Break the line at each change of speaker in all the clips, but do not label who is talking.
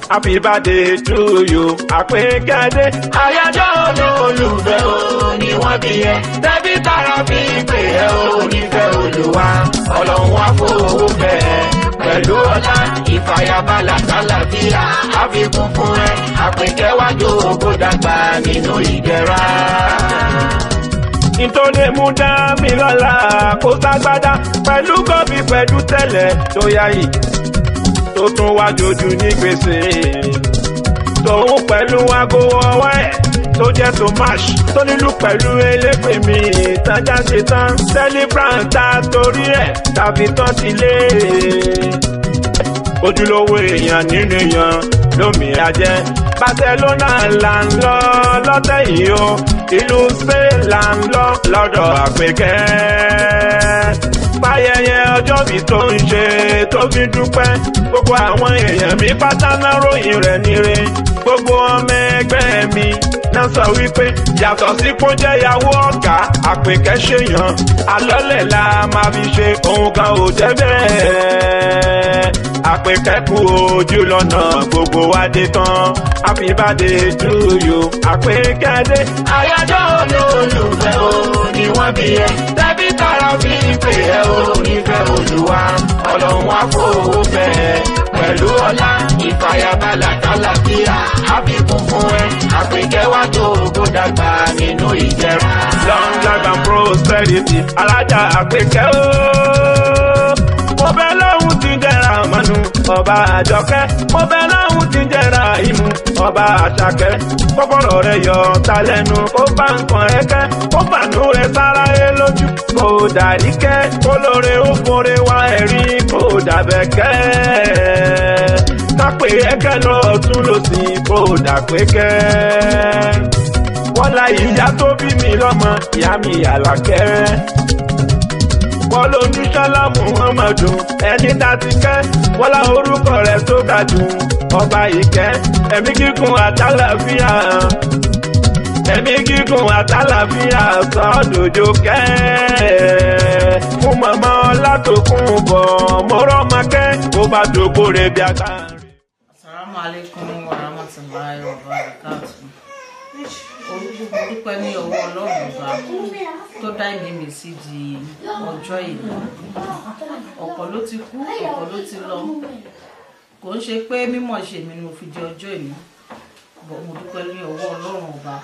happy birthday to you Àpèkẹ́.
àyájọ́ olólùfẹ́ o ni wọ́n bí ẹ tẹ́bí tara fi pè ẹ́ o nífẹ̀ẹ́ Olúwa Ọlọ́run wá fowó bẹ́ẹ̀ pẹ̀lú ọlá ìfàyàbalẹ̀ àlàáfíà àfikún fún ẹ Àpèkẹ́ wá jókòó dàgbà nínú ìdẹ̀ra.
Nítorí mú dá mi lọ́la kó ságbádá pẹ̀lú gọ́bí pẹ̀lú tẹ́lẹ̀ tó yáyì tó tún wá jojú ní gbèsè tòun pẹ̀lú aago ọwọ́ ẹ̀ tó jẹ́ tó máṣ tó nílùú pẹ̀lú elépè mi ìtajà ṣe tán celebrant ta torí ẹ̀ tàbí tán ti lé ojúlówó èèyàn nínú èèyàn lómi ajẹ́ Barcelona là ń lọ lọ́tẹ̀ yìí o ìlú Spain là ń lọ lọ́dọ̀ Àpèkẹ́ fáyẹyẹ ọjọ́ bí tó ń ṣe tó fi dúpẹ́ gbogbo àwọn èèyàn mi pátá náà ròyìn rẹ̀ níre gbogbo ọmọ ẹgbẹ́ mi náà sọ wípé yàtọ̀ sí kó jẹ́ ìyàwó ọ̀gá Àpèkẹ́ ṣèyàn alọ́lẹ̀ la máa fi ṣe òun kan ò jẹ́ bẹ́ẹ̀ Àpèkẹ́ kú ojú lọ́nà gbogbo wa dé tán happy birthday to you Àpèkẹ́.
àyájọ́ olólùfẹ́ o ni wọ́n bí ẹ tẹ́bí tara fi pè ẹ́ o nífẹ̀ẹ́ Olúwa Ọlọ́run wá fowó bẹ́ẹ̀ pẹ̀lú ọlá ìfàyàbalẹ̀ àlàáfíà àfikún fún ẹ Àpèkẹ́ wá jókòó dàgbà nínú ìdẹ̀ra.
long life and prosperity alájà Àpèkẹ́ o mo bẹ lọ́hùn tí ń jẹ́ra mọ́nu ọba Àjọkẹ́ mo bẹ lọ́hùn tí ń jẹ́ra ìmú ọba Àṣàkẹ́ kọ́kọ́rọ́ rẹ̀ yọ ta lẹ́nu kó bá nǹkan ẹ̀kẹ́ kó fàánú rẹ̀ sára ẹ lójú kó dàrí kẹ́ kó lóore ó kórè wá ẹ̀rí kó dàbẹ̀kẹ́ kápẹ́ ẹ̀kẹ́ lọ́ọ̀tún lòsì kó dàpẹ́kẹ́ wọ́n la ìyá tó bí mi lọ́mọ ìyá mi Àlàkẹ́ wọ́n ló ní Ṣọlá Muhammadu ẹni dáti kẹ́ wọ́n lá orúkọ rẹ̀ tó ga jù ọba ìkẹ́ ẹ̀mí gígùn àtàlàfíà ẹ̀mí gígùn àtàlàfíà sọ́dọ̀jọ́ kẹ́ fún màmá Ọlátòkun bọ̀ mọ́rọ́ makẹ́ kó bá dògbò rẹ̀ bí ata.
Assalamu alaikum wa rahmatullahi wa barakatuh. Orúkọ dúpẹ́ ní ọwọ́ Ọlọ́run ọba tó dá ẹ̀mí mi sí di ọjọ́ ìlú. Ọ̀pọ̀ ló ti kú, ọ̀pọ̀ ló ti lọ. Kò ń ṣe pé mímọ̀ ṣe mi ni mo fi di ọjọ́ ìlú. Bọ̀ mo dúpẹ́ ní ọwọ́ Ọlọ́run ọba.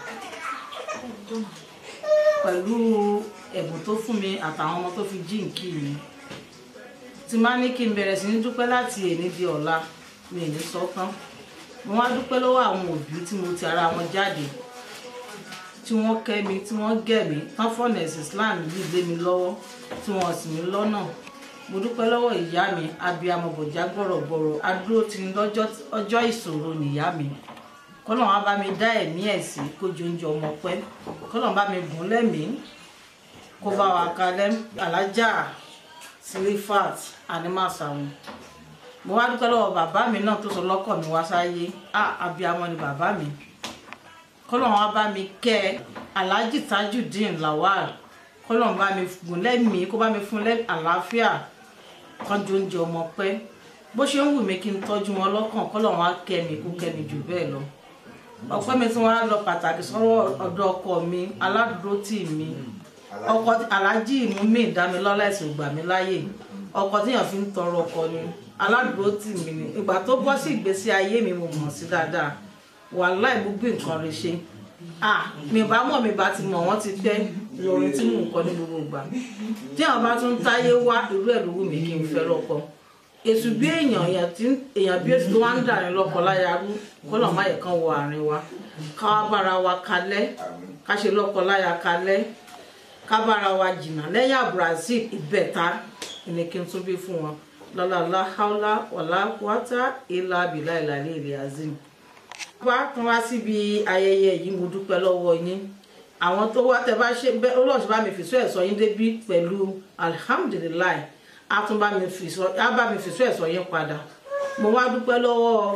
Pẹ̀lú ẹ̀bùn tó fún mi àtàwọn ọmọ tó fi jíǹkì mi. Tí máa ní kí n bẹ̀rẹ̀ sí ní dúpẹ́ láti èní di ọ̀la, mi ò ní sọ tán. Mo wá dúpẹ́ lọ́wọ́ àwọn òbí tí mo ti ara wọn jáde. Tí wọ́n kẹ́ mi, tí wọ́n gẹ̀ mí, tán fọ̀nà ẹ̀sìn Islam yìí lé mi lọ́wọ́, tí wọ́n sì mí lọ́nà. Mo dúpẹ́ lọ́wọ́ ìyá mi, abiyamọ bọ̀já gbọ̀rọ̀gbọ̀rọ̀, adúró ti ní ọjọ́ ìṣòro nìyá mi. Kọ́lọ́run á bá mi dá ẹ̀mí ẹ̀ sí kó jẹ oúnjẹ ọmọ pẹ́. Kọ́lọ́run bá mi gùn lẹ́mìí, kó bá wa kalẹ̀ alájà Silifat Animasaun. Mo wá dúpẹ́ lọ́wọ́ bàbá mi náà tó sọ lọ́kọ̀ mi wá sáyé. Abiyamọ ni bàbá mi. Kọ́lọ́run á bá mi kẹ́ Alhaji Tajudeen Lawal. Kọ́lọ́run bá mi gùn lẹ́mìí, kó bá mi fún àlàáfíà kan jẹ oúnjẹ ọmọ pẹ́. Bó ṣe ń wù mí kí n tọ́jú wọn lọ́kàn, Kọ́lọ́run á kẹ́ mi kó kẹ́ mi jù bẹ́ẹ̀ lọ. Ọpẹ́ mi tí wọ́n á lọ pàtàkì sọ́wọ́ ọ̀dọ̀ ọkọ mi aládùúrótì mi. Ọkọ Alhaji Mumi Ìdámilọ́lá ẹ̀sìn ògbà mi láyè. Ọkọ tíyàn fi ń tọrọ ọkọ ni aládùúrótì mi ni. Ìgbà tó bọ́ sí ìgbésí ayé mi mo mọ̀ sí dáadáa. Wàláì gbogbo nǹkan rẹ̀ ṣe. Mi bá mọ̀ mi bá ti mọ̀ wọ́n ti pẹ́ lórin tí mò ń kọ ní gbogbo ìgbà. Tí àwọn bá tún táyé wá irú ẹ̀ ló wù mí kí n fẹ́ lọ́kọ. Èṣù bí èèyàn bí èṣù tó wá ń dà ní lọ́kọ láya rú Kọ́lọ́run má yẹ kán wọ àárín wa. Ká wá bára wa kalẹ̀, ká ṣe lọ́kọ láya kalẹ̀, ká bára wa jìnnà lẹ́yìn Brazil ìbẹ̀ta ni kí n tún bí fún wọn. Lọ́la haúlá wàlá quwwata ìlà bìlà ìlàlẹ́ ilẹ̀ azim. Bá tún wá síbi ayẹyẹ yìí mo dúpẹ́ lọ́wọ́ yín. Àwọn tó wá tẹ bá ṣe bẹ́ẹ̀ Ọlọ́run bá mi fìṣọ́ ẹ̀sọ́ yín débí pẹ̀lú alhamdulilayi. Á bá mi fìṣọ́ ẹ̀sọ́ yín padà. Mo wá dúpẹ́ lọ́wọ́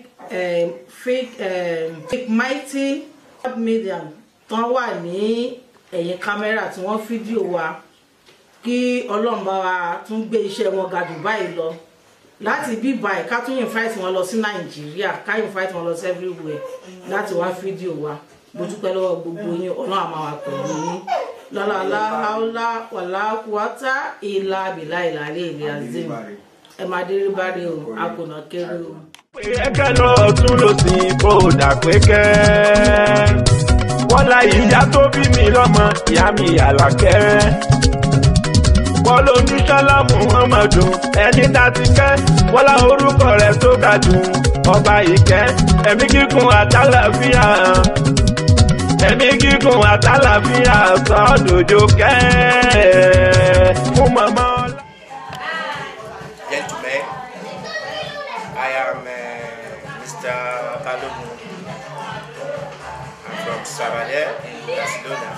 fake mighty media tán wà ní ẹ̀yìn kámẹ́rà tí wọ́n fídíò wa kí Ọlọ́run bá wa tún gbé iṣẹ́ wọn ga jù báyìí lọ. láti bíbá ẹ̀ ká tún invite wọn lọ sí Nàìjíríà ká invite wọn lọ sí everywhere láti wá fídíò wa mo dúpẹ́ lọ́wọ́ gbogbo yín Ọlọ́run á máa wà pẹ̀lú yín lọ́la haúlá wàlá kúwátá ìlà bìlà ìlàlẹ́ ilẹ̀ azim ẹ máa dé rí báre o àkùnà kéré o.
ẹ̀kẹ́ lọ tún lọ sí kó dà pé kẹ́ wọ́n la ìyá tó bí mi lọ́mọ ìyá mi Àlàkẹ́ wọ́n ló ní Ṣọlá Muhammadu ẹni láti kẹ́ wọ́n lá orúkọ rẹ̀ tó ga jù ọba ìkẹ́ ẹ̀mí gígùn àtàlàfíà ẹ̀mí gígùn àtàlàfíà sọ́dọ̀jọ́ kẹ́ fún màmá ọlá.
Gentlemen, I am Mr. Balogun. I'm from Sabadell in Barcelona.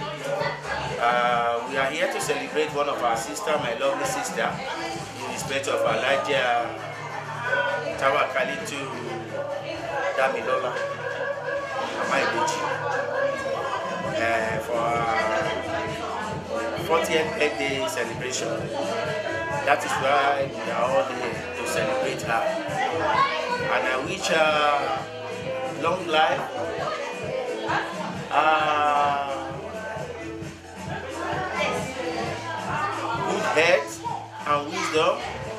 We are here to celebrate one of our sisters, my lovely sister, in respect of Alhaja Tawakalitu Damilola Amaiboji for our 40th birthday celebration. That is why we are all here to celebrate her. And I wish her long life, good health and wisdom,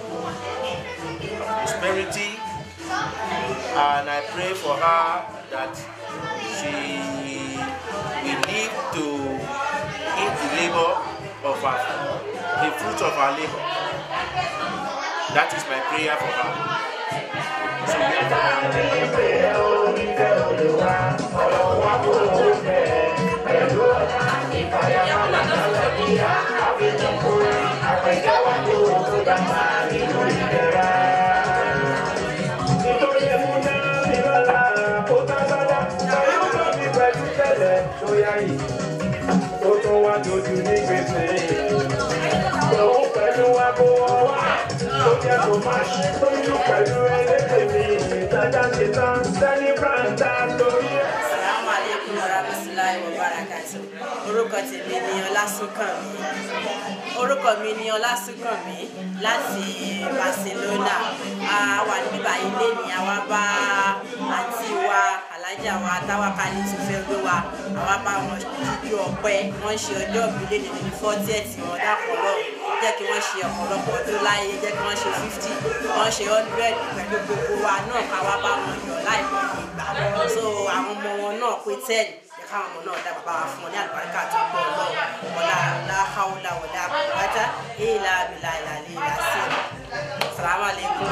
prosperity, and I pray for her that she will live to eat the labor of the fruit of her labor. That is my prayer for her.
Orúkọ mi ni Ọlásùnkànmí láti Barcelona. A wà níbí báyìí lẹ́ni àwa bá àǹtí wa Alhaja wa Tawakalitu fẹ́ gbé wa àwa bá wọn ju ọpẹ́ wọ́n ṣe ọjọ́ ìbí lẹ́ni ní 40th wọn dákọ̀ lọ́wọ́ jẹ́ kí wọ́n ṣe ọ̀pọ̀lọpọ̀ tó láyé jẹ́ kí wọ́n ṣe 50 wọ́n ṣe 100 pẹ̀lú gbogbo wa náà káwá bá wọn yọ̀ láìpẹ́ ìgbà so àwọn ọmọ wọn náà pé 10 káwọn ọmọ náà dá bàbá wa fún wọn ní àlùbáríkà tó pọ̀ lọ́wọ́ wọlá láhàúlà wọlá àbúrátá èèlà àbílà ìlàlẹ́ ìlàsí Assalamu alaikum.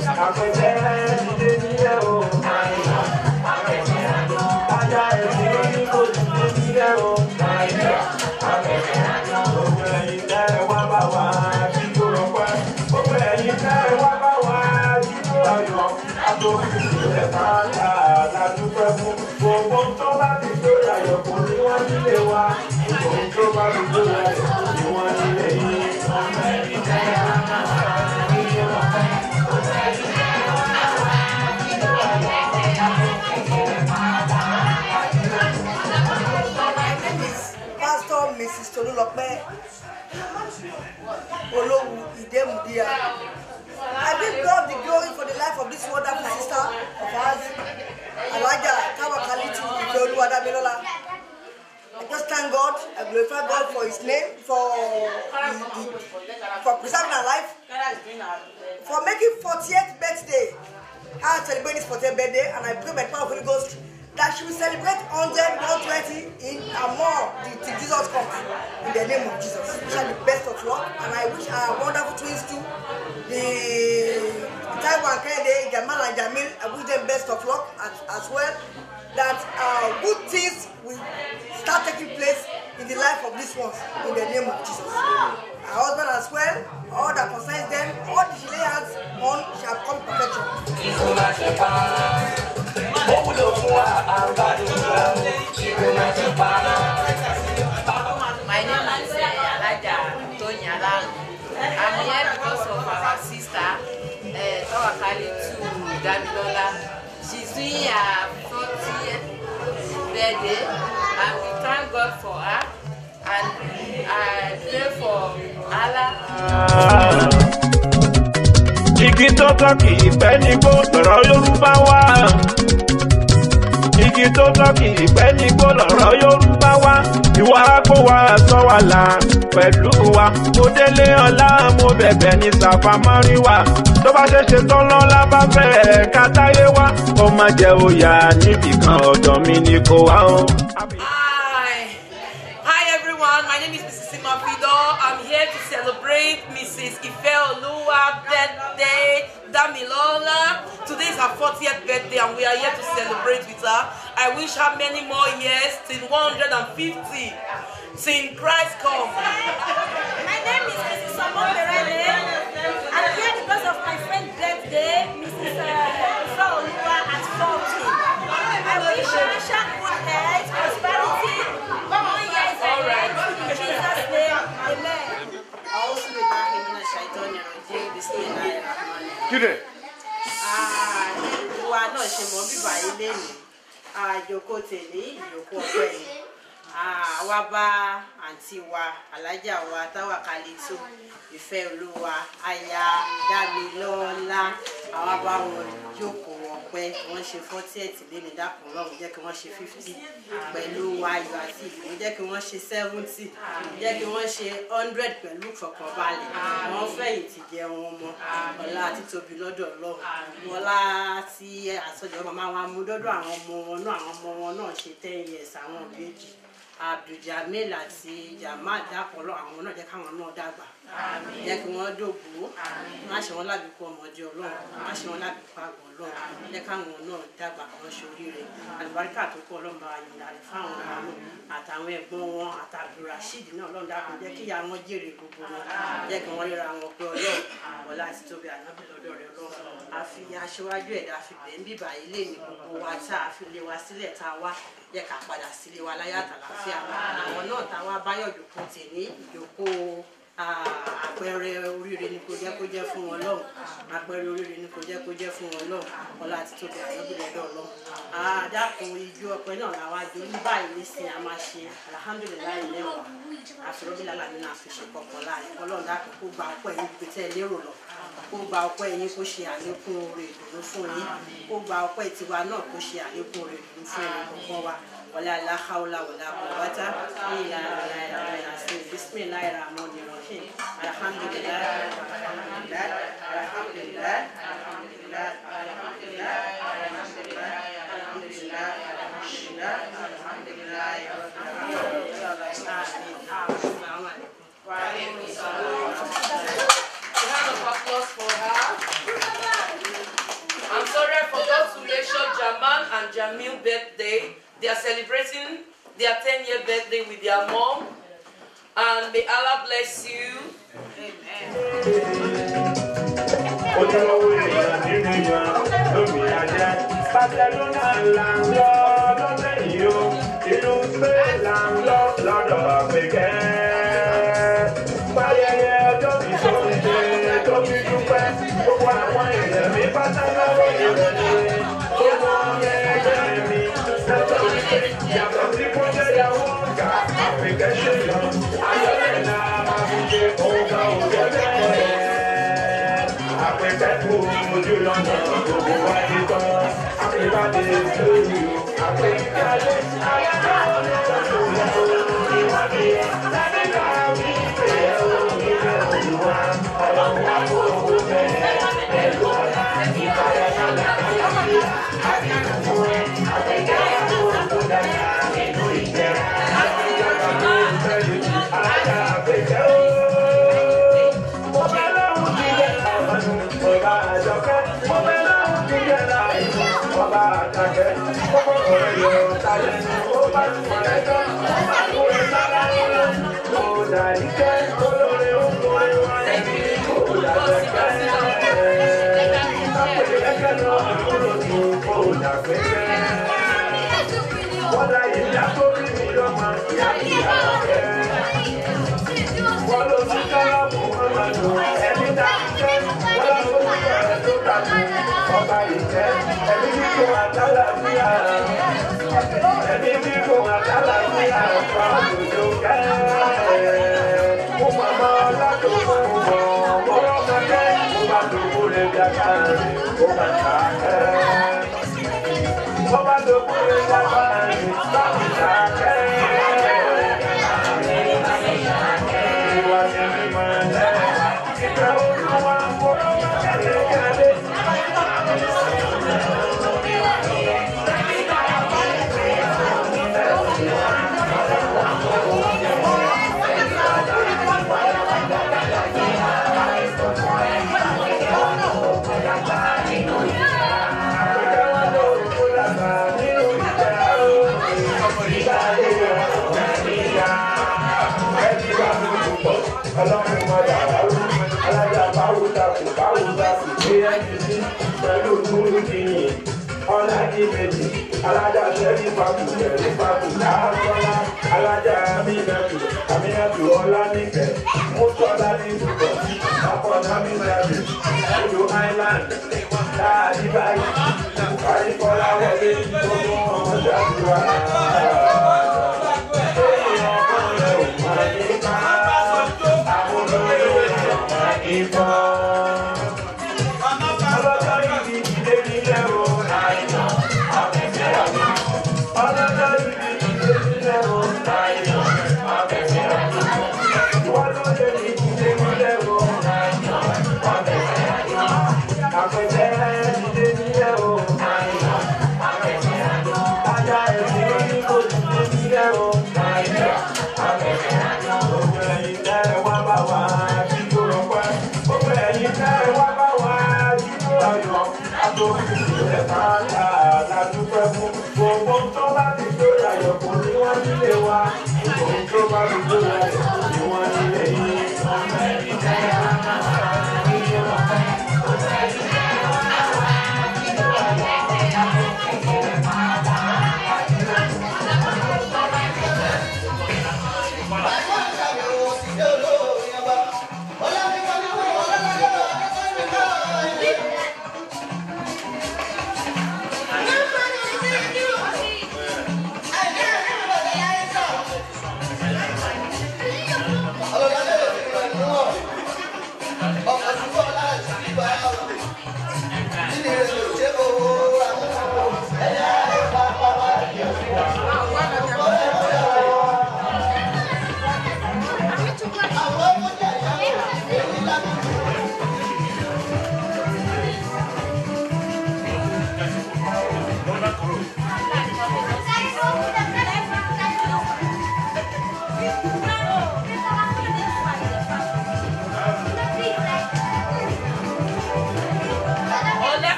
Mrs. Tolulope Olowu Idemudia. I give God the glory for the life of this wonderful sister of ours, Alhaja Tawakalitu Damilola. I just thank God, I glorify God for His name, for preserving her life, for making 40th birthday. I celebrate this 40th birthday, and I pray by the power of the Holy Ghost that she will celebrate 100, 120 in and more till Jesus comes. In the name of Jesus. Wish her the best of luck, and I wish our wonderful twins too, the Taiwan Kennedy, Jamal and Jamil, I wish them best of luck as well. That good things will start taking place in the life of these ones in the name of Jesus. Our husband as well, all that concerns them, all the she lay hands on shall come perfection.
My name is Alhaja Tonyala. I'm here because of our sister Tawakalitu Damilola. She's doing her 40th birthday, and we thank God for her, and I pray for Allah.
igi tó tọ́ kì í pẹ́ nígbó lọ̀rọ̀ Yorùbá wá. Igi tó tọ́ kì í pẹ́ nígbó lọ̀rọ̀ Yorùbá wá. Ìwà kó wa sọ wà là pẹ̀lú wa. Mo délé ọlá mo bẹ̀bẹ̀ ní sàfàmọ́rí wa. Tó bá ṣẹ̀ṣẹ̀ tán lọ́la bá fẹ́ ká táyé wá. Ó máa jẹ́ òyà níbì kan ọ̀dọ̀ mi ni kò wá o.
Hi everyone, my name is Mrs. Simafido. I'm here to celebrate Mrs. Ifeoluwa's birthday, Damilola. Today is her 40th birthday and we are here to celebrate with her. I wish her many more years till 150. Till Christ come.
My name is Mrs. Samon Berele. I'm here because of my friend's birthday, Mrs. Ifeoluwa at 40. I wish her good health, prosperity, more years ahead. In Jesus' name, amen.
Wa náà ṣe mọ bíbá ilé ni àjòkó tèlé ìjòkó ọpẹ́ ni àwa bá àǹtí wa alájà wa Táwàkálítù Ìfẹ́olúwa aya Dámilọ́lá àwa bá wọn jókòó ọpẹ́ wọ́n ṣe 40th lẹ́ni dákun lọ́run jẹ́ kí wọ́n ṣe 50 pẹ̀lú ayọ̀ àti ìdùnnú jẹ́ kí wọ́n ṣe 70 jẹ́ kí wọ́n ṣe 100 pẹ̀lú ìfọ̀kànbalẹ̀ wọ́n fẹ̀yìntì jẹun ọmọ ọlá àti tóbi lọ́dọ̀ Ọlọ́run ọlá tí àsọjọ́ màmá wa mú dọ́dọ̀ àwọn ọmọ wọn náà ṣe 10 years àwọn ìbejì Abdul-Jamil àti Jamal dápọ̀lọ́ àwọn náà jẹ́ káwọn náà dàgbà jẹ́ kí wọ́n dògbò má ṣe wọ́n lábìkú ọmọdé Ọlọ́run má ṣe wọ́n lábìkú àgbọ̀ Ọlọ́run jẹ́ káwọn náà dàgbà kan ṣoríire àlùbáríkà tó kọ́ Ọlọ́run bá yàn dàrí fáwọn ọmọ àtàwọn ẹ̀gbọ́n wọn àtàbí Rasheed náà Ọlọ́run dàpọ̀ jẹ́ kí ìyá wọn jèrè gbogbo wọn jẹ́ kí wọ́n ríra wọn pé Ọlọ́run ọlá àti tóbi ànábì lọ́dọ̀ rẹ̀ Ọlọ́run àfi aṣíwájú ẹ̀dá fi bẹ̀ ń bíbà ilé ní gbogbo wa tá a fi lé wa sílẹ̀ tá a wá jẹ́ ká padà sílé wa láyé àtàlàáfíà àwọn náà táwa báyọ̀ jòkó tè ní ìjókòó àpẹẹrẹ oríire ni kò jẹ́ fún wọn lọ́hùn àpẹẹrẹ oríire ni kò jẹ́ fún wọn lọ́hùn ọlá àti tóbi àyọ́bìlẹ́dọ̀ lọ́hùn àdàkùn ijó ọpẹ́ náà làwọn àjò ní báyìí nísìnyí a máa ṣe alhamdulilayi lẹ́wà àfẹ́rọ́bìlà làmì náà fi ṣe kọ̀ọ̀kan láàrin ọlọ́run dákun kó gba ọpẹ́ yín pété lérò lọ kó gba ọpẹ́ yín kó ṣe àlékún oore ìdùnnú fún yín kó gba ọpẹ́ tiwa náà kó ṣe àlékún oore ìdùnnú fún ẹnì kọ̀ọ̀kan wa wala la hawla wala quwwata illa billahi al-azim bismillahir rahmanir rahim alhamdulillah alhamdulillah alhamdulillah alhamdulillah alhamdulillah alhamdulillah alhamdulillah alhamdulillah
A round of applause for her. I'm sorry I forgot to mention Jamal and Jamil's birthday. They are celebrating their 10-year birthday with their mom. And may Allah bless you.
Alájà sẹ́rí pàkó sẹ́rí pàkó káàkọ́lá alájà amínàtò amínàtò ọlánìkẹ́ mọ́tọ́lá ní ìdúgbò akọ́nà amínàtò odò island láàdí báyìí àyíkọ́lá wọlé gbogbo ọmọ ṣàdúrà.
Ajá ẹ̀sìn ló ní kò sí.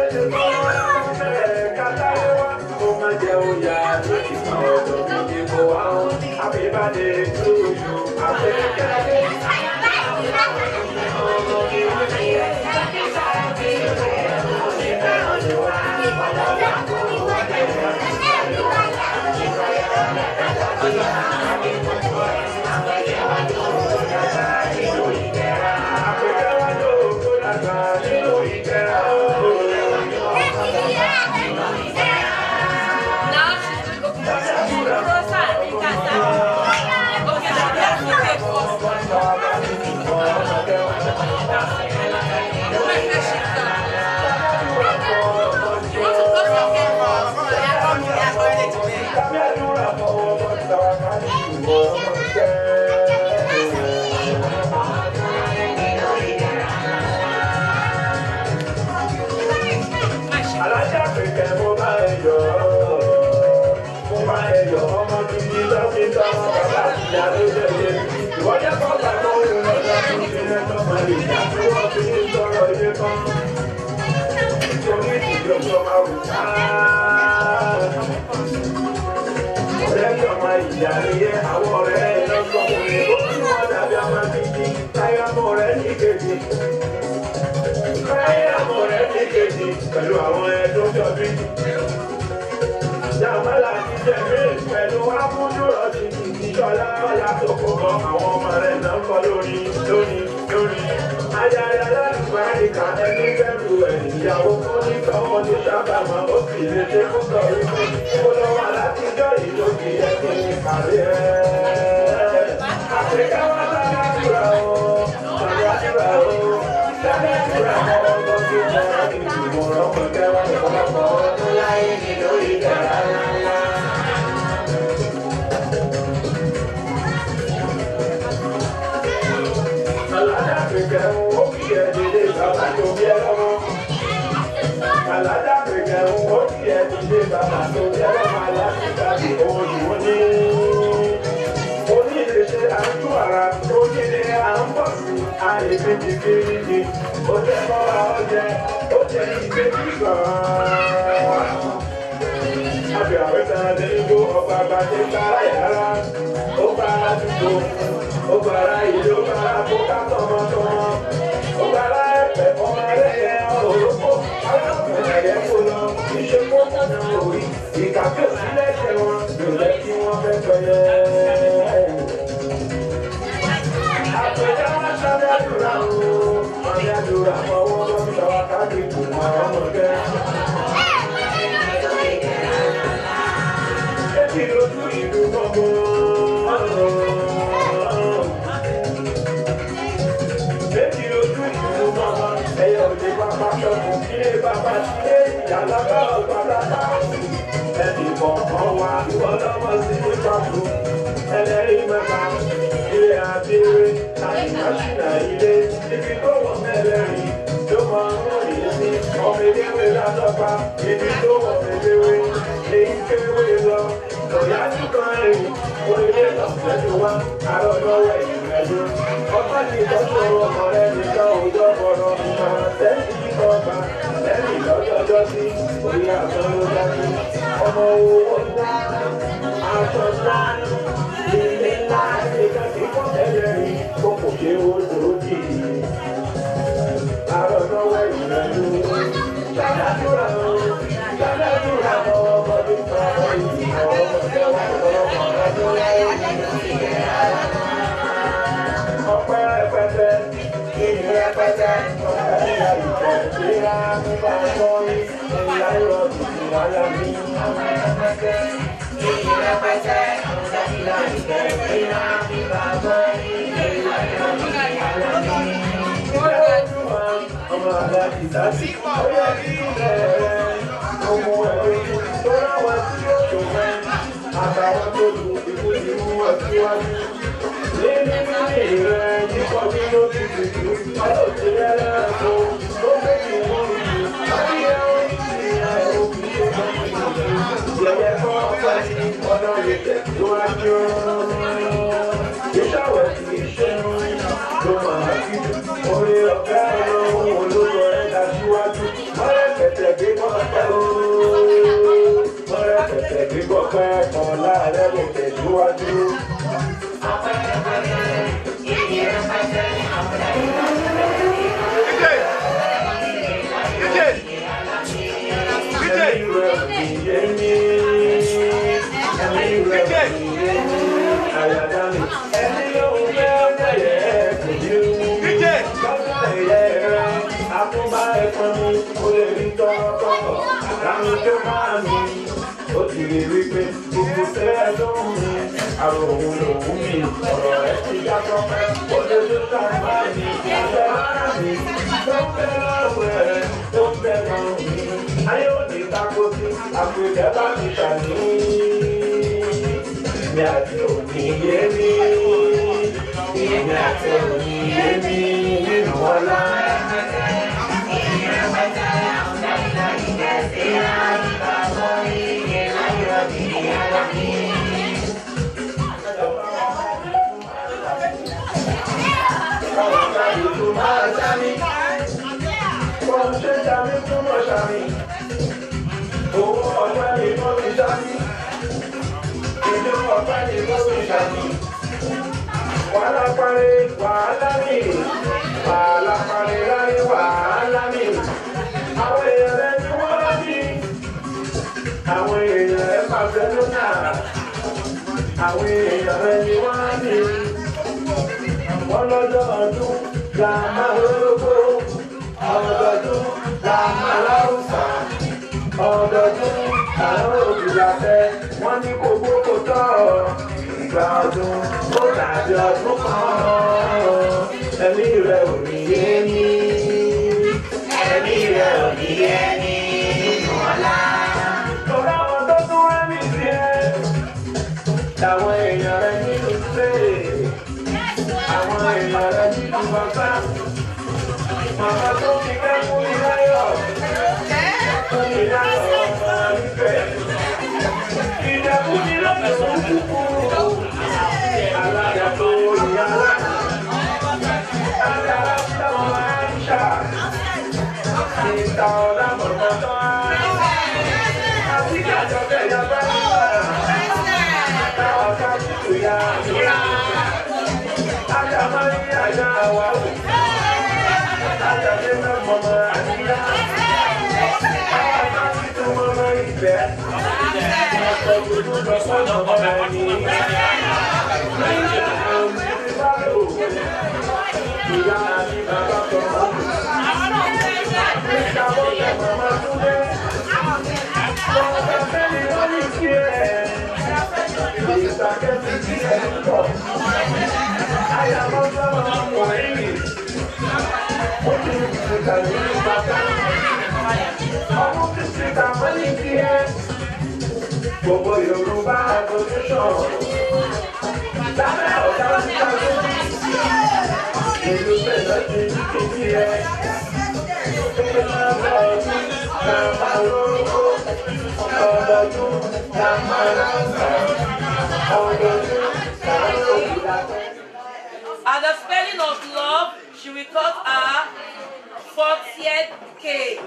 ṣe tán bẹ́ẹ̀ kátàlẹ́ wá kó má jẹ́ òyà lórí kan ọ̀dọ̀ mi ní kó wá ó àbíbádé tó yọ àbẹ̀kẹ́lẹ́. Pẹ̀lú àwọn ẹ̀dùn jọbí. Jàmálà ti jẹ̀mí pẹ̀lú amúdúró ti ìṣọ̀lá ọ̀la tó kó bọ́ àwọn ọmọ rẹ̀ náà kọ́ lórí. Ayáyá lálùbá ìka ẹni bẹ̀rù ẹ̀ ìyàwó fún nítọ́wọ́ ní sábàmọ́ ó sì lè ṣe kó sọ wípé kó lọ́wọ́ látijọ́ ìlókè ẹ̀kọ́ ìkàrí ẹ̀. Àfíríkà wá sábà dúrà ó, sábà dúrà ó, sábà dúrà ó, ọgbọ́n tó mọ̀ ìtumọ̀ ọmọ kẹwàá ìpọ̀lọpọ̀ ọdún láyé nínú ìdára ńlá. Alájàpẹ̀kẹ̀hún ó kí ẹ dìde bàbá tó bí ẹ lọ́mọ. Alájàpẹ̀kẹ̀hún ó kí ẹ dìde bàbá tó bí ẹ lọ́mọ aláṣẹ́jáde òyìnbó ní. Onílé-ṣe à ń tú ara, onílé à ń bọ̀ sí àìbíjì kiri ni. Ó jẹ́ bọ́ra ọjẹ́, ó jẹ́ ìgbésí gan-an. Àbẹ̀ àwẹ̀tàn àdéhùn ọgbà àgbàdé bára yàrá, ó bá àdúgbò. Ó gbára ìlú bára fúnká tọmọtọmọ. Ó gbára ẹ̀fẹ̀ ọmọ ẹlẹ́yẹ òrókò. Aláàbẹ̀ ẹ̀yẹ kó lọ, iṣẹ́ kó kùnà orí. Ìkàkẹ́ òsílẹ̀ ṣẹ wọn, yóò lẹ́ kí wọ́n fẹ́ pẹ̀lẹ́. Àpẹẹrẹ wọn sábẹ́ àdúrà o, sábẹ́ àdúrà fọwọ́ lọ́mí lọ́wọ́ káàkiri kù mọ́ ọmọ kẹ́. Ètí lójú ìlú gbọ́ngbọ́n. Ẹyẹ òde bàbá ṣọ̀kùn ilé bàbá sílé ìyàlábà ọ̀gbàlábà. Ẹnì kọ̀ọ̀kan wa ìwọ lọ́mọ sí ní pàtó. Ẹlẹ́rìí mẹ́ta ilé abẹ́rẹ́ àyíkáṣínà ilé ibi tó wọ̀ mẹ́lẹ́rìí ló máa ń rìn yìí sí. Ọmọ eléwé ládọ́gba ibi tó wọ̀ mẹ́lẹ́wé èyí kéwé lọ. Lọ́yájú kan rìn orílẹ̀ lọ́sẹ̀dù wa àrọ́dọ́wọ́ ìrìnàjò. Ọba ní ìtọ́jú ọmọ rẹ̀ nìkan òjò ọ̀rọ̀ àtẹ́sí ọba lẹ́yìn lọ́jọ́jọ́ sí orí àtọ́ ló dájú. Ọmọ owó ńlá aṣọ ńlá ilé ńlá nìkan kí wọ́n tẹ́lẹ̀ rí kó kò ṣe ó lòdì. Àrọ́dọ́wọ́ ìrìnàjò ṣàdádúrà ó ṣàdádúrà ọmọdé kan ìyìn ọmọdé wà lọ́wọ́ ọdún láyé ọpẹ́ rẹpẹtẹ ìyìn rẹpẹtẹ ìyá ìfẹ́ ìyá nípa sọ́rí ìyá ìrọ̀bì ìyá mi. Ìyìn rẹpẹtẹ ìyá ìfẹ́ ìyá nípa sọ́rí ìyá ìrọ̀bì ìyá mi. Ọmọ àgbàdì tàbí ọyọ ilẹ̀ rẹ̀ ọmọ ẹ̀rọ tó ráwọ̀ sí òjò rẹ̀ àtàwọn tó lu ikú ti mú ọtíwájú. Nínú mímì rẹ̀ yíkọ́ bí ló ti dùdú, ọlọ́ọ̀tí ẹlẹ́rẹ̀kọ́ tó méjì wọ́n rí ayé orí ẹ̀ òbí ṣe gbọ́n yẹ̀yẹ́ kọ́ ọ̀pẹ́ ní ọ̀nà ìtẹ̀ tó wájú. Ìṣàwẹ̀ kì í ṣe ló máa kí orí ọ̀gá ọlọ́run olóyọ ẹ̀dá síwájú. Wọ́n rẹ̀ pẹ̀tẹ̀ gbé tọwọ́tọwọ́ láwọn tó máa mi. Ó ti rí wípé gbogbo tẹ́ lóhùn mi. Àròhùn lòún mi, ọ̀rọ̀ rẹ̀ ti já tọ́pẹ́. Ó lè tó sábà ní abẹ́ ara mi. Tó ń bẹ lọ́wọ́ ẹ̀, tó ń bẹ lọ́rùn mi. Ayé ò ní tako sí àpèjẹ bá mi ṣàní. Ìgbé àti òní yé mi. Ìgbé àti òní yé mi nínú ọlá. Wàhálà parí wàhálà mi, wàhálà parí láyé wàhálà mi. Àwọn èèyàn rẹ̀ ni wọ́n bí, àwọn èèyàn rẹ̀ Barcelona, àwọn èèyàn rẹ̀ ni wọ́n bí. Wọ́n lọ́jọ́ ọdún la máa lóko, ọdọọdún la máa láwùsà, ọdọọdún làwọn òbílà fẹ́, wọ́n ní kò gbókò tọ́ ìgbà ọdún ó dàbí ọdún kan. Ẹ̀mí rẹ̀ ò ní yé ní, ẹ̀mí rẹ̀ ò ní yé ní nínú ọ̀la. Tọ́lá àwọn tó tún rẹ́ mi sí ẹ, làwọn èèyàn rẹ̀ nínú ṣe, àwọn èèyàn rẹ̀ nínú bàbá. Màmá tó fi kẹ́kún ní láyọ̀, fún mi láyọ̀ ọmọ ìfẹ́. Ìjẹ̀bú ni lọ́dọ̀ tó kúkú, alága tó yára. Alága tó máa ń ṣá, ìta ọ̀la mọ̀tọ́tọ́. Àti kájọ kẹ̀yà bá ń bá, táwọn ká tutù yá níyà. Ajá máa ń yí àjà wa wò. Ajá dé náà mọ̀mọ́ àníyá. Àwọn ká tutù mọ̀mọ́ ìfẹ́. Ọ̀pọ̀ gbogbo lọ sọ́nà ọmọ ẹni. Ìyá àti bàbá tó mọ̀. Nígbà wọ́n tẹ̀ mọ̀mọ́ túnlé. Wọ́n bá fẹ́ ni wọ́n ní kí ẹ̀. Ìgbàgbé ti di ẹ̀ ń bọ̀. Àyàmọ́ sọ́nà ọmọ ẹ̀yìn. Ó ti ń ṣèkà nínú bàbá. Ọmọ ti ṣèkà wọ́n ní kí ẹ̀. Gbogbo Yorùbá association. Lábẹ́ ọ̀gá ọ̀gá lórí. Ìlú bẹ̀rẹ̀ ti ní kíkí ẹ̀. Ọdọọdún la máa lórúkọ. Ọdọọdún la máa lọ́sà. Ọdọọdún la lórúkọ.
At the spelling of love, she will cut her 40th cake.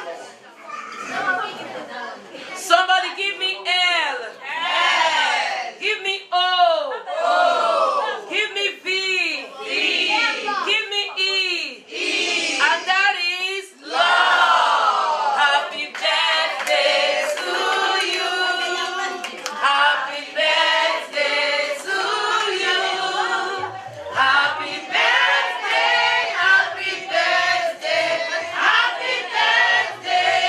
Somebody give me L. Give me O. Give me V. Give me E. And that is love. Happy birthday to you. Happy birthday to you. Happy birthday, happy birthday, happy birthday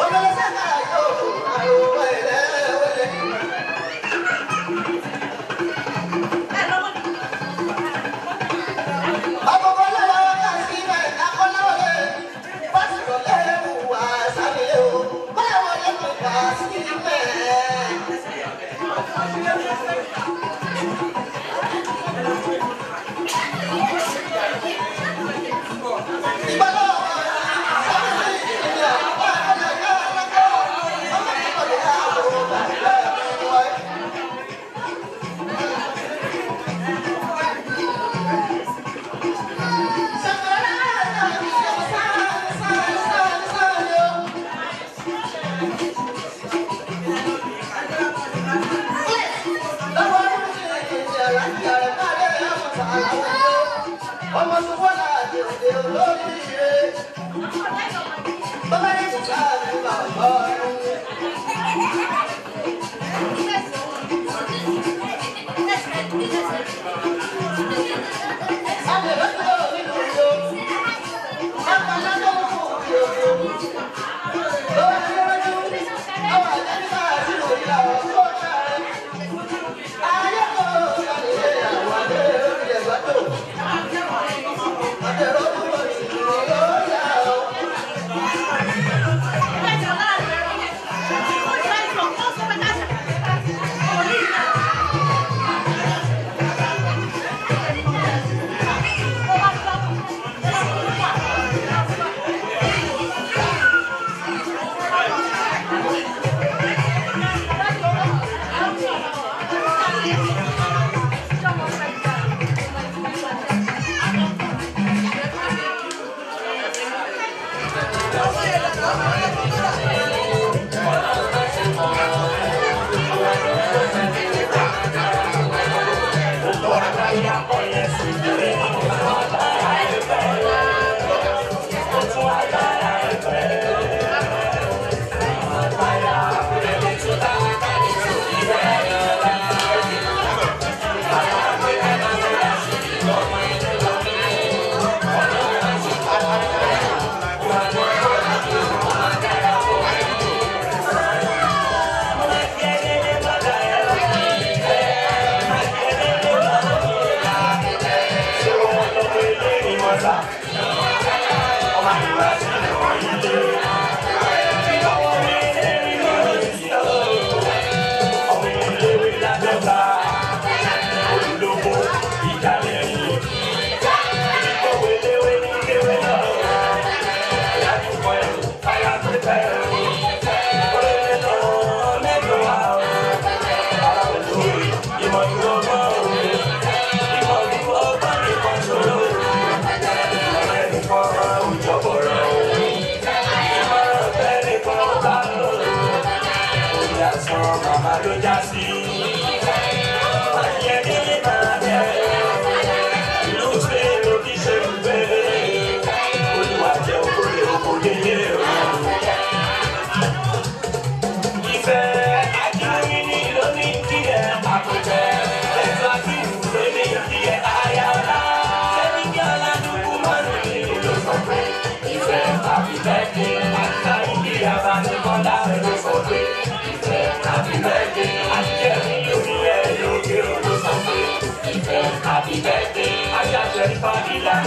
Happy birthday, I got your party like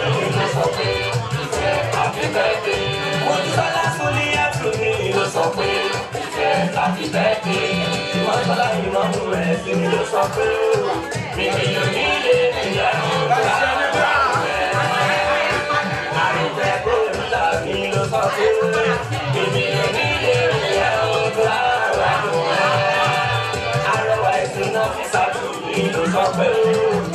happy birthday, won't you last only to me, you something. Happy birthday, you want to like you want to rest in your something. Maybe you need it, and I don't care, you love me, you something. Maybe you need it, and otherwise, you know, it's hard to be you something.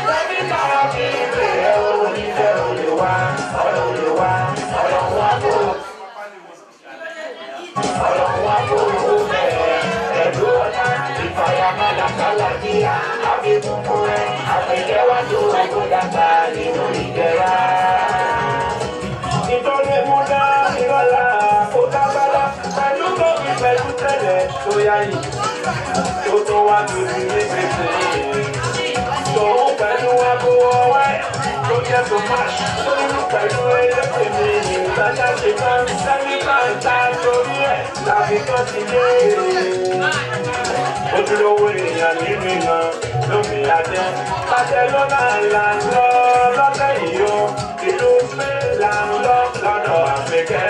Tẹ́bí tara fi pè é o nífẹ̀ Olúwa Olúwa Ọlọ́run wá kó. Ọlọ́run wá kó owó bẹ̀rẹ̀ pẹ̀lú ọ̀la ìfàyàbalà kálàkíyà àfikún fún ẹ àpèjẹ́wájú ọkọ̀ dàgbà nínú ìjẹra. Nítorí mo dá ìrọ̀lá kó dábàlá pẹ̀lú gómìn pẹ̀lú tẹ̀lẹ̀ tó yáyì tó tó wá lórí ní gbèsè. Tòun pẹ̀lú agbowó ọwẹ́ tó jẹ́ tó máa nínú pẹ̀lú ẹlẹ́pẹ̀ mi ìgbàjá ṣe tán lẹ́yìn bàtà torí ẹ̀ tàbí kan ti lé. Ojúlówó èèyàn nínú iná lómi adé. Barcelona là ń lọ lọ́tẹ̀ yìí o, ìlú Spain là ń lọ lọ́dọ̀ Àfẹ́kẹ́.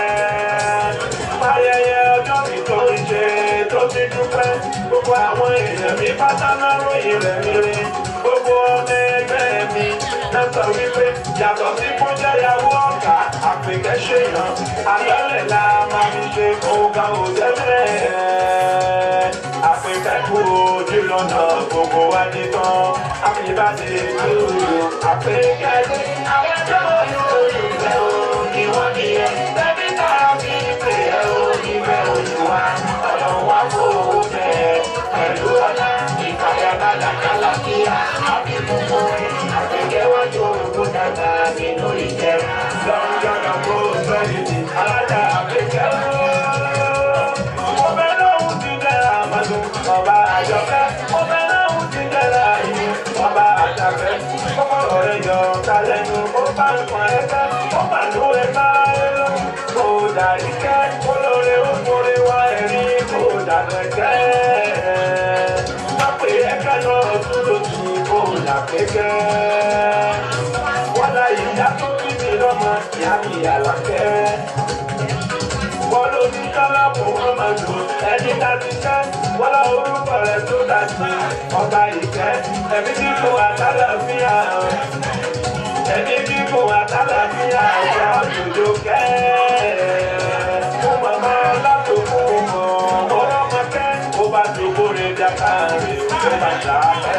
Ayẹyẹ ọjọ́ mi tó ń ṣe tó ti dúpẹ́. Gbogbo àwọn èèyàn mi pátá náà ròyìn rẹ̀ rere. Gbogbo ọmọ ẹgbẹ́ mi náà sọ wípé yàtọ̀ sí kó jẹ́ ìyàwó ọ̀gá Àfẹ́kẹ́ ṣèyàn. Àlọ́lẹ̀ la máa fi ṣe ọ̀gá òjẹ́bẹ̀. Àfẹ́kẹ́ kú ojú lọ́nà gbogbo wa ní tán. Àfìbàdé lóru Àfẹ́kẹ́ dé. Àwọn tó olùfẹ́ o ni wọ́n ní ẹ. Tẹ́bí tara fi pè é o nífẹ̀ Olúwa Ọlọ́run wá kó owó bẹ̀rẹ̀ pẹ̀lú ọ̀la ìfàyàbalà kálàkíyà àfikún fún ẹ àpèjẹ́wájú ọkọ̀ dàgbà nínú ìjẹra. Lọ́jọ́ kó sẹ́yìn alájà Àfẹ́kẹ́ o. Mo fẹ́ lóhùn ti dẹ́ra àmàlù ọba Àjọkẹ́. Mo fẹ́ lóhùn ti dẹ́ra ìlú ọba Àjàfẹ́. Kọ́kọ́rọ́ rẹ̀ yọ ọ̀tá lẹ́nu ó bá ń pọn ẹgbẹ́. Ó bà ló ẹ bá ẹ lọ. Kò dàrí kẹ́ olóore ó forí wá ẹ̀rí kò dàgbẹ́kẹ́. Má pè ẹ̀kẹ́ lọ tún lóṣù kò dàgbẹ́kẹ́. Wọ́n la ìyá tó bí mi lọ́mọ ìyá mi Àlàkẹ́. Wọ́n ló ní kálábù wọn máa lò ẹni láti jẹ́. Wọ́n lá orúkọ rẹ̀ tó dà sí ọba ìkẹ́. Ẹ̀mí tí kò àtàlàfíà ẹni tí kò àtàlàfíà ọ̀gá òjòjò kẹ́. Fún màmá látò fún mọ̀ ọ̀rọ̀ mọ̀kẹ́. Ó bá dògbò rẹ̀ dàgbà rẹ̀ ó bá jà kẹ́.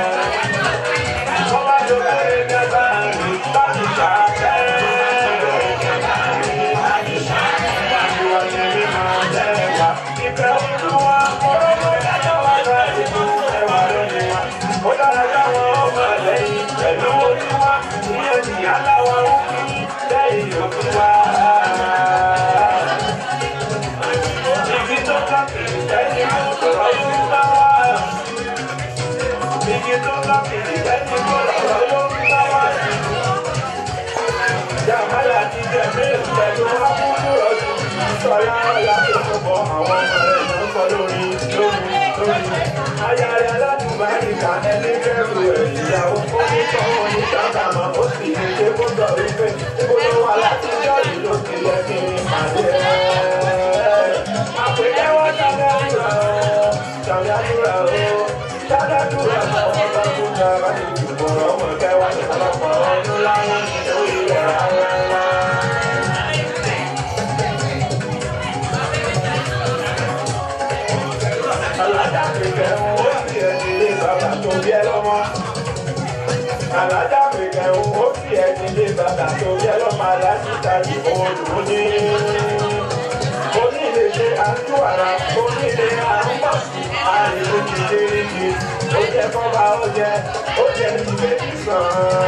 Ó bá dògbò rẹ̀ dàgbà rẹ̀ láti jà kẹ́. Ìfẹ́ Olúwa ọ̀rọ̀ mọ̀ dájọ́ wá lọ ìlú ẹwà lónìí wa. Ó dára káwọn ọmọ lẹ́yìn pẹ̀lú Olúwa. Ìyẹn ni aláwọ̀ ń kí lẹ́yìn òkú wa. Igi tó káàkiri lẹ́yìn ọ̀rọ̀ yóò bá wá. Igi tó káàkiri lẹ́yìn ọ̀rọ̀ yóò bá wá. Jàmálà ti jẹ mélòó pẹ̀lú akúkú ọdún. Sọlá ọ̀la tó kọ̀kọ́ àwọn ọmọ rẹ̀ ló ń sọ lórí. Aya rẹ̀ aládùnmáyìíká ẹni kẹ́rù ẹ̀ ìyàwó ó ní sọ́wọ́n ní sábàmọ́ ó sì ní ṣe kó sọ wípé níbo ló wà láti jọ́ọ̀lì ló ti yẹ kí n pàdé ẹ̀. Àpèjẹ́wọ́ ṣàdádúrà o, ṣàdádúrà o, ṣàdádúrà ọmọ bá kú dára ní ìgbìmọ̀ ọmọ kẹwàá ní ọlọ́pàá ọdún láyé lórí ilẹ̀ ara ńlá. Alájà Àfẹ́kẹ́ ó fi ẹni lé bàbá tó bí ẹ lọ́mọ. Alájà Àfẹ́kẹ́ ó fi ẹni lé bàbá tó bí ẹ lọ́mọ. Alájà tàbí òòlù ní. Onílé ṣe àtúwàrà, onílé àrùbọ̀sì, àìlú ti dé rígi. Ó jẹ́ kọ́ba ó jẹ́ ìgbé ìsàn.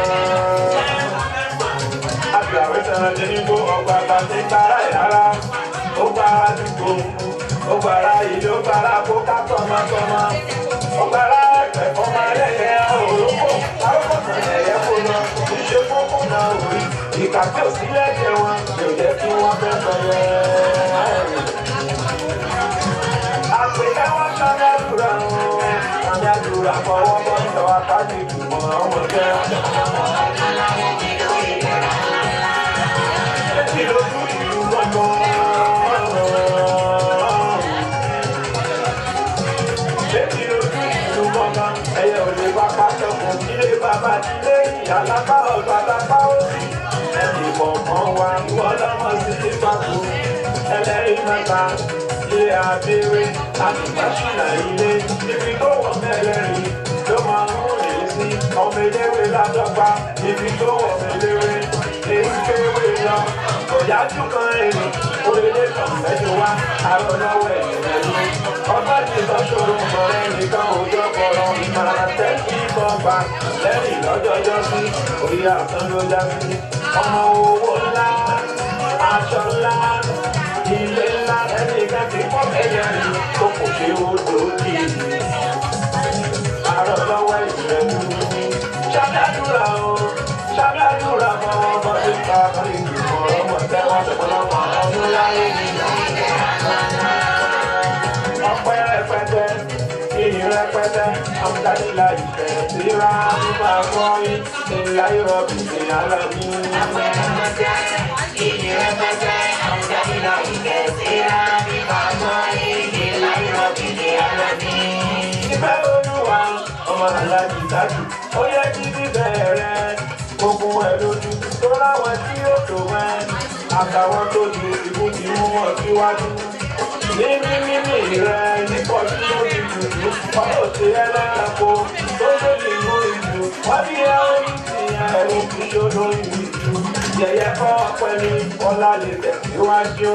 Àgbàwé sàn lé nígbó ọgbà bàtí gbára ìyára. Ó gbá àdúgbò. Ó gbára ìlú ó gbára kó ká tọmọtọmọ. Ó gbára ẹ̀fẹ̀ ọmọ ẹlẹ́yẹ òrókò. Arúgbó kan ẹ̀yẹ kó lọ. Ìṣe kókó náà wòrí. Ìkà tí ò sí lẹ́jẹ̀ wọn yóò jẹ́ kí wọ́n fẹ́ sọ yẹn. Àpèkẹ́ wá sábẹ́ àdúrà wọn. Sábẹ́ àdúrà fọwọ́ bọ́ ìjọ apájú ìgbìmọ̀ ọmọ kẹ́. Ètí lójú ìlú gbọ̀ngàn. Ẹyẹ ò lè wá pàṣẹ fún ilé bàbá ilé ìyá lápá ọ̀dọ̀ alápá òsì. Ẹnì kọ̀ọ̀kan wa ìwọ lọ́mọ sí ìpàkó. Ẹlẹ́rìí mẹ́ta ilé abẹ́rẹ́ àtìgbàṣìnà ilé. Ibi tó wọ̀ mẹ́rẹ̀ẹ̀rin ló máa ń rìn sí ọmọ
eléwé ládọ́gba ibi tó wọ̀ eléwé èyí kéwé lọ òyájú kan èrè òrèlé kan mẹ́jọ wá àrọ̀ lọ́wọ́ ẹ̀yìn rẹ̀ ló ọba ti sọ ṣòro mọ̀rẹ́ nìkan òjò kọ̀rọ̀ ìmọ̀ràn tẹ́sí bọ́ba lẹ́yìn lọ́jọ́jọ́ sí orí àtàn ló já sí ọmọ owó ńlá aṣọ ńlá ilé ńlá ẹnìkan ti pọ́ ẹ̀yẹ rí tó kò ṣe odò kì í àrọ̀ lọ́wọ́ ẹ̀yìn rẹ̀ ló ṣàdádúrà o ṣàdádúrà fọwọ́ bọ́dé ká kọ́lé ìgbìmọ̀ ọmọ tẹ́wọ́ ṣọ̀pọ̀lọpọ̀ ọdún láyé nínú ọpẹ́ rẹpẹtẹ ìyìn rẹpẹtẹ ọmọdádìlá ìfẹ́ síra nípa kọrin ìlà ìrọ̀bì ìyàlọ́ ní. ọpẹ́ rẹpẹtẹ ìyìn rẹpẹtẹ ọmọdádìlá ìfẹ́ síra nípa kọrin ìlà ìrọ̀bì ìyàlọ́ ní. ìfẹ́ olúwa ọmọ aláàjì dájú ó yẹ kí bíbẹ̀rẹ̀ gbogbo ẹ̀ lójú tó láwọn tí ó tó wẹ́ àtàwọn tó ju ìbú ti mú wọn síwájú. Mímí rẹ̀ nípò tí ó ti dùdú, wọ́n yóò ṣe ẹlẹ́ranko tó lóde inú ìlú. Wọ́n bí ẹ ó ní ti ẹ̀rù kí ó lóyún ìlú. Yẹ̀yẹ́ kọ́ pẹ̀lú ọlá lè tẹ̀síwájú.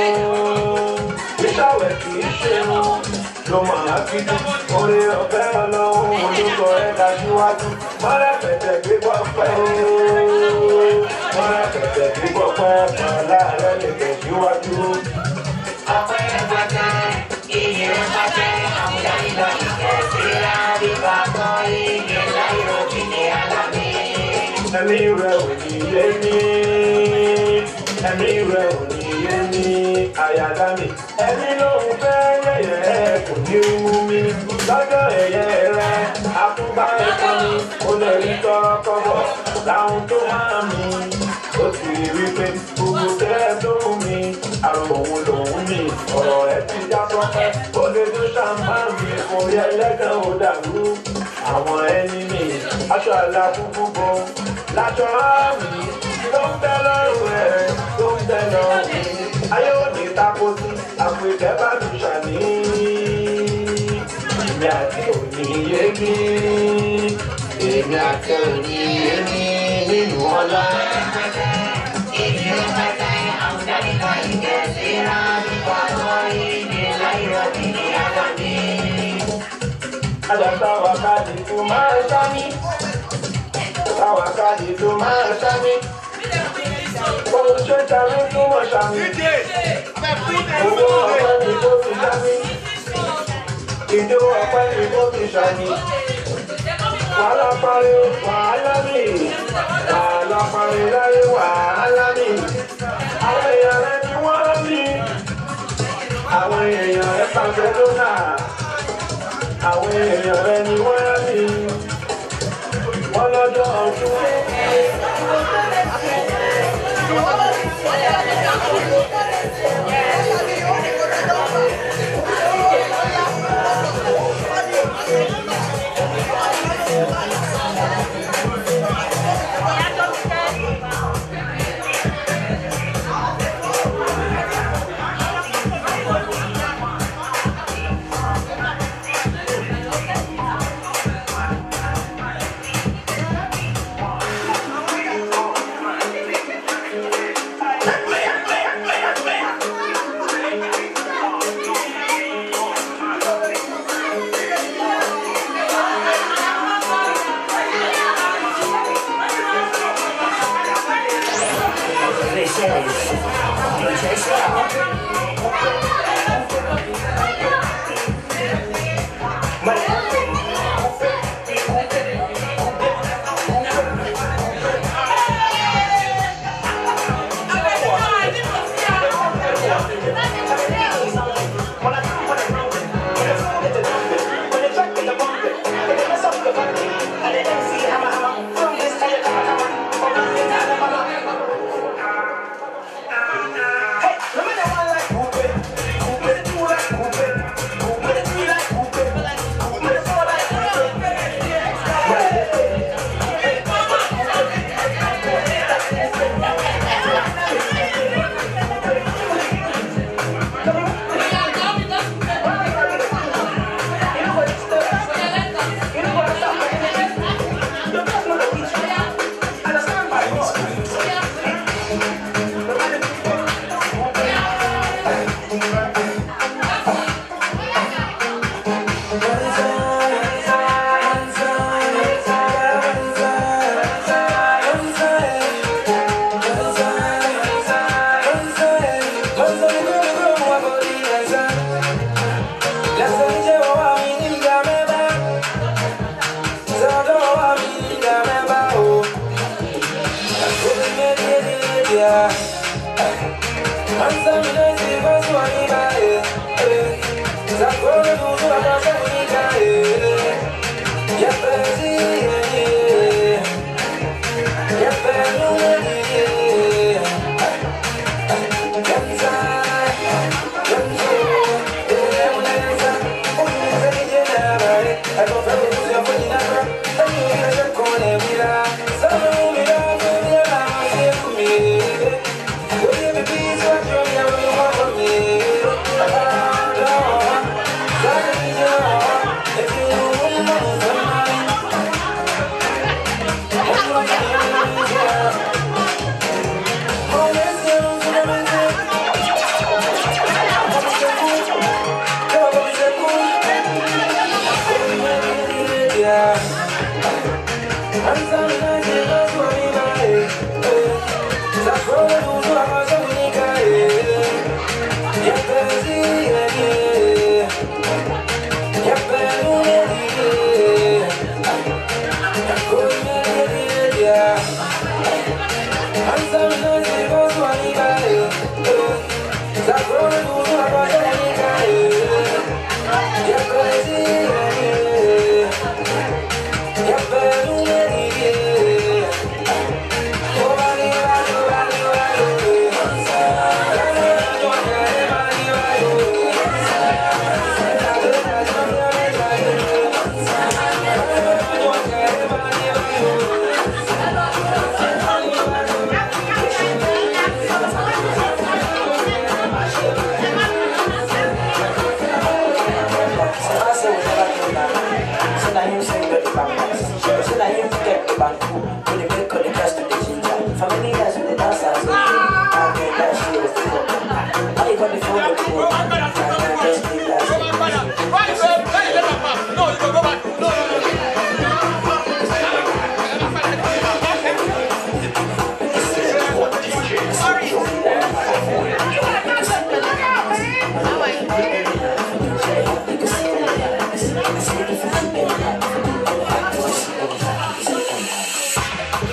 Ìṣàwẹ̀ kì í ṣe mú ló máa fi dùn. Orí ọ̀fẹ́ ọlọ́run olóko ẹ̀ dájúwájú. Mọ́rẹ́pẹ̀tẹ̀ gbígbọ́ pẹ́ ooo. Mọ́rẹ́pẹ̀tẹ̀ gbígbọ́ pẹ́ ọ̀la rẹ̀ lè tẹ̀síwájú.
ọpẹ́ rẹpẹtẹ ìyìn rẹpẹtẹ àmúdáyìnbá ìkẹsíra bíbá kọ́ ìyìn láìrọ̀jì ní alámi.
Ẹ̀mí rẹ̀ ò ní yé ní, ẹ̀mí rẹ̀ ò ní yé ní àyàdá mi. Ẹ̀mí lòun fẹ́ yẹ̀yẹ́ kò ní mú mi. Lọ́jọ́ ẹ̀yẹ rẹ̀ àtúbà ẹ̀kọ́ mi. Ó lè rí tọ́kọ́ bọ̀ láwọn tó máa mi. Ó sì rí pé gbogbo tẹ́ lóhùn mi. Àrò òun lòun mi, ọ̀rọ̀ rẹ̀ ti já sọ́pẹ́. Ó lè tó ṣàǹfààní orí ẹlẹ́gàn ò dàrú. Àwọn ẹni mi, aṣọ àlà funfun bọ̀. Láṣọ àmì ló ń bẹ lọ́rùn rẹ̀, ló ń bẹ lọ́rùn mi. Ayé ò ní tako sí, àpò ìtẹ́ bá mi ṣàní. Èmi àti òní yé mi. Èmi àti òní yé mi nínú ọlá.
ìyìn rẹpẹtẹ àmúdáyìnbá ìkẹsíra bíbá kọ́ ìyìn láìrọ̀jì ní alámi.
Àjàgbá wákàtí tó máa ń sámi. Wákàtí tó máa ń sámi. Bọ́lá ṣe ń darí tó wọ́n sámi. Owó ọ̀pẹ ni kò fi sámi. Ìjó ọ̀pẹ ni kò fi sámi. Wàhálà parí wàhálà mi. Wàhálà parí láyé wàhálà mi. Àwọn èèyàn rẹ̀ ni wọ́n mi. Àwọn èèyàn rẹ̀ pàṣẹ lónà. Àwọn èèyàn rẹ̀ ni wọ́n mi. Wọ́n lọ́jọ́ ọdún.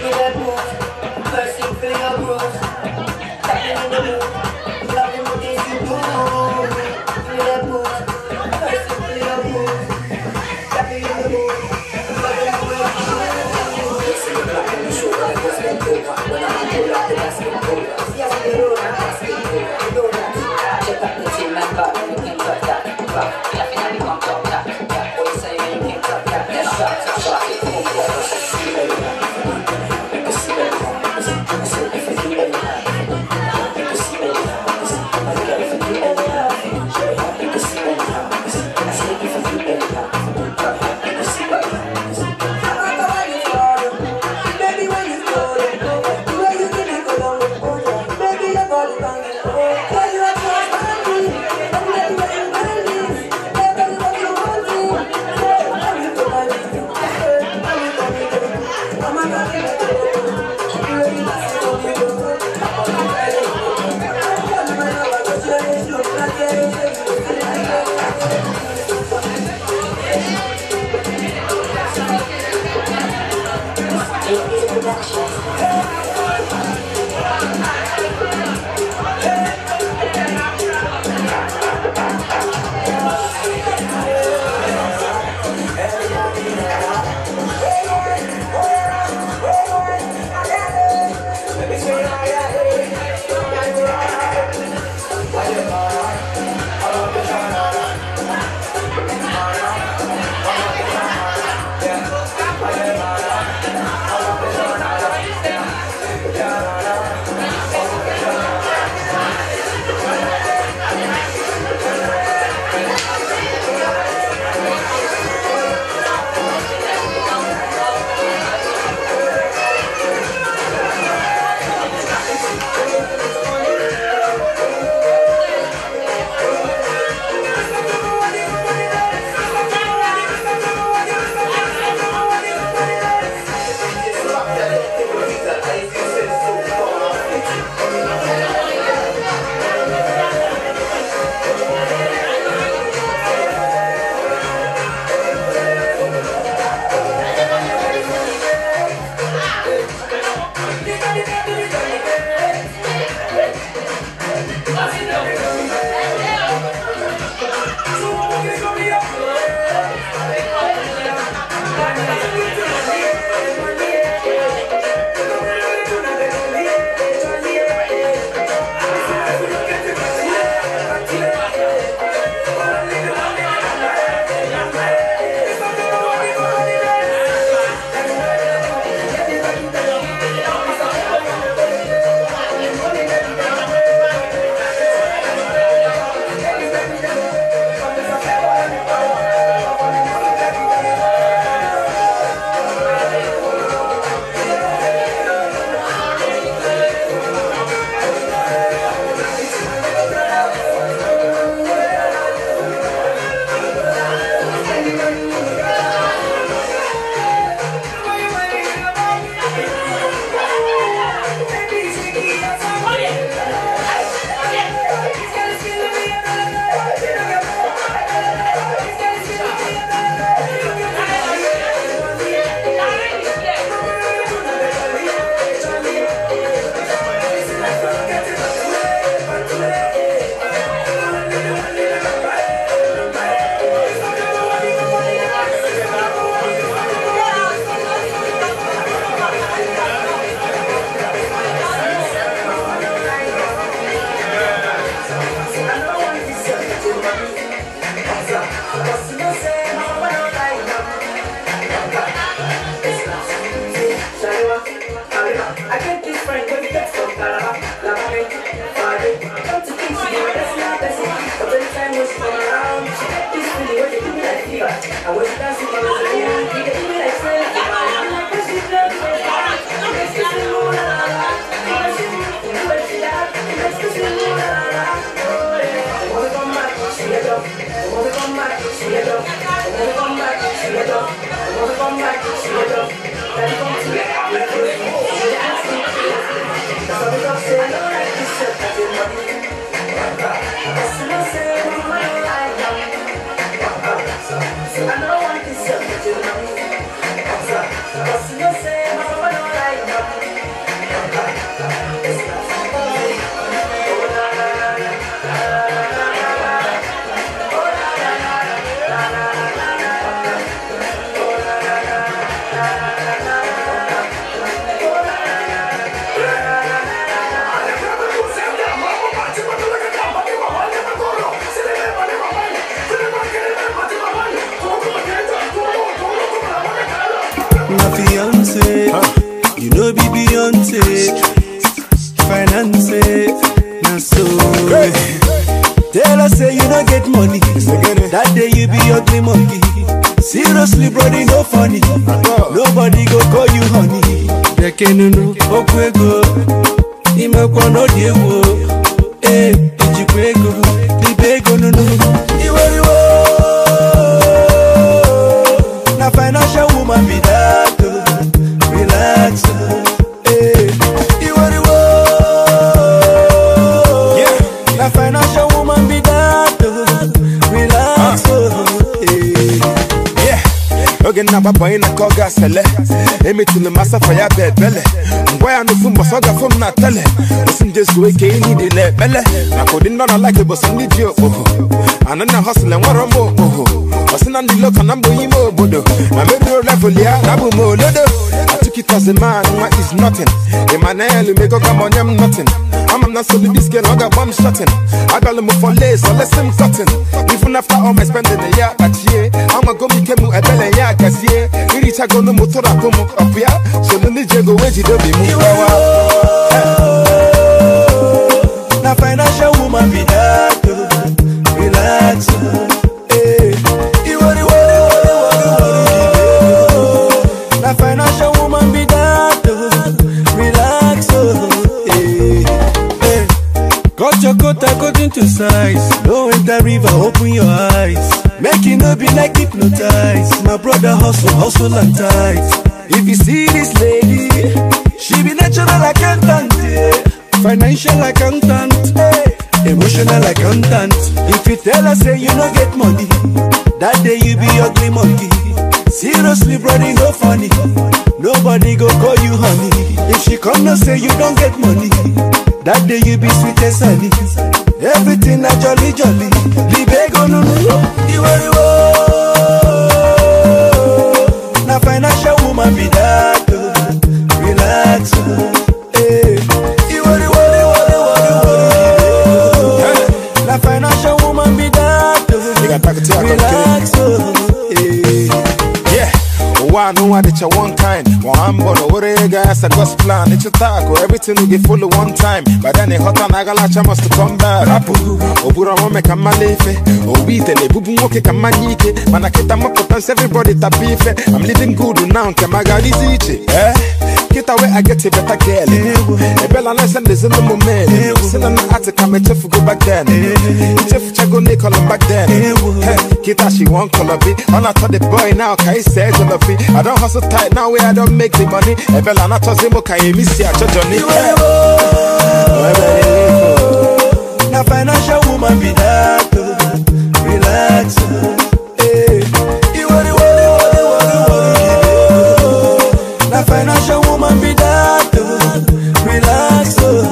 feel that move. First thing, feel your grooves. Tapping in the mood. Loving what things you do. Feel that move. First thing, feel your grooves. Tapping in the mood. Loving what you do. See the black on the shoulder, it was bent over. When I'm on pull up, the basket over. See how we roll, I'm basket over. You know that. Check out the team and back, you can touch that. Back, laughing at me, come talk that. What you say when you can't talk that? Let's shot, it, boom, boom. See every man. You can see every man. I said if you do every man. You can see every man. I said if you do every man. You can see every man. I said if you do every man. You can see every man. Baby, when you go, the way you give me go down, baby, your body banging. Girl, you are so hungry. I'm ready when you want me. Baby, what you want me? I'm you to my baby. I'm a girl in the door. You ready to see what we do? I'm on the belly. I'm my love, I got your age, look like your age. Yeah.
no be Beyonce. Finance, na so. Tell us say you don't get money. That day you be ugly monkey. Seriously, brody, no funny. Nobody go call you honey. Dekenunu, okwego. Imekwa no diewo. Ijikwego. Libego nunu. Iweriwo. Na financial woman be that. Relax. Iweriwo. Na financial woman be that. Relax.
Ogen na baba ina koga sele. Emi tunu masa fire bed belle. Ngwaya no fumba soga fum na tele. Osim jesu eke ini dile belle. Na kodi no like but some need you oh. Anana hustle and warombo oh. Osina ndi loka nambo imo bodo. Na meru level ya nabu mo lodo. I took it as a man, what is nothing. Emmanuel me go come on them nothing. I'm not so this girl, I got bomb shotting. I got them for lace, so let's him cutting. Even after all my spending a year, but yeah, I'm gonna go make him a belly, yeah, cause yeah, you reach a go no motor up here, so the need go where you don't be moving.
Now, financial woman be that, relax, now, financial woman be that, relax, cut your coat according to size. Don't enter river, open your eyes. Make it no be like hypnotized. My brother hustle and tight. If you see this lady, she be natural accountant, financial accountant, emotional accountant. If you tell her say you don't get money, that day you be ugly monkey. Seriously, brother, no funny. Nobody go call you honey. If she come no say you don't get money, that day you be sweet as honey. Everything na jolly jolly. Libego no Iweriwo. Na financial woman be that. Relax. Iweriwo. Na financial woman be that. Relax.
I know I did your one kind. One but orega as a God's plan. It's a taco, everything will get full of one time. But then a hot and agalacha must come back. Obura home can malefe. Obite le bubu moke can manike. Manaketa mopotans everybody tapife. I'm living good now, Kamagadi ziche. Get away, I get a better girl. A bella nice and there's no moment. Send an attic, I'm a chef go back then. Chef Chago Nicol back then. Kita she won't call a bit. I'm not the boy now, Kai says on the fee. I don't hustle tight now where I don't make the money. A bella not a zimo, Kai miss ya, Johnny.
Now, financial woman be that. Relax. Now, financial woman be that. Relax.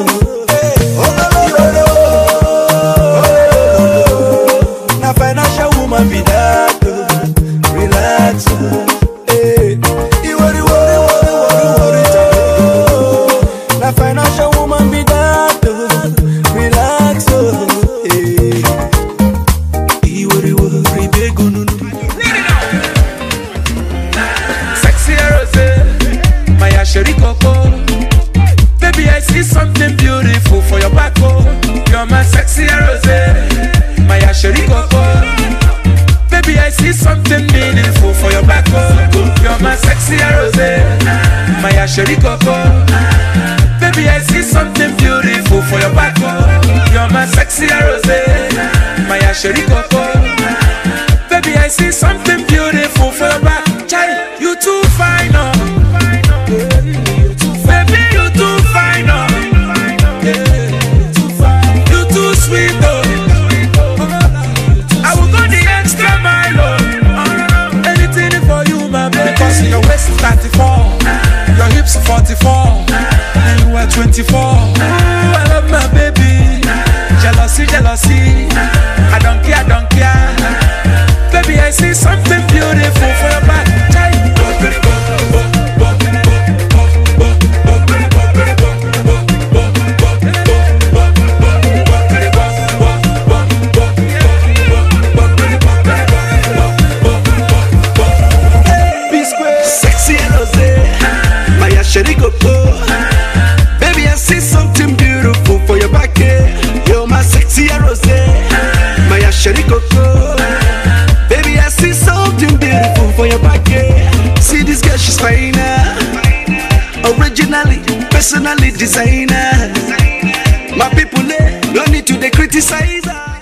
Now, financial woman be that. Relax. Now, financial woman be that. Relax.
Sexy Rose, my Sherry Coco. Baby, I see something beautiful for your back. You're my sexy Rose, my Sherry Coco. Baby, I see something meaningful for your back. You're my sexy Rose, my Sherry Coco. Baby, I see something beautiful for your back. You're my sexy Rose, my Sherry Coco. Baby, I see something beautiful for your back. Child, you too fine, oh. Baby, you too fine, oh. You too sweet, oh. I will go the extra mile, oh. Anything for you, my baby. Because your waist is 34, your hips 44, and you are 24. I love my baby. Jealousy, jealousy. I don't care, I don't care. Baby, I see something beautiful for your back.
Sexy Rose, my Sherry Coco. for your back, yeah. See this girl, she's finer. Originally, personally designer. My people, don't need to criticize her.